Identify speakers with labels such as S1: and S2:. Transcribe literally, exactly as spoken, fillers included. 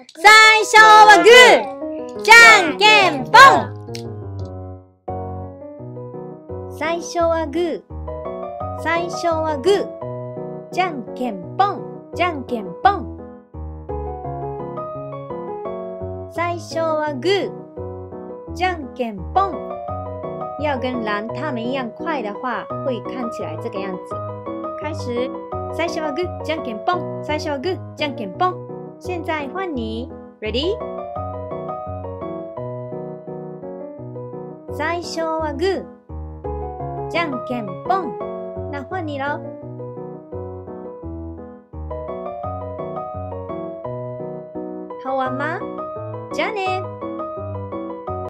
S1: 最初はグー、じゃんけんぽん。最初はグー、最初はグー、じゃんけんぽん、じゃんけんぽん。最初はグー，じゃんけんぽん。要跟蓝他们一样快的话，会看起来这个样子。开始，最初はグー、じゃんけんぽん。最初はグー、じゃんけんぽん。现在换你 ，Ready？ 最初はグー，じゃんけんぽん。那换你咯。好玩吗？じゃあね。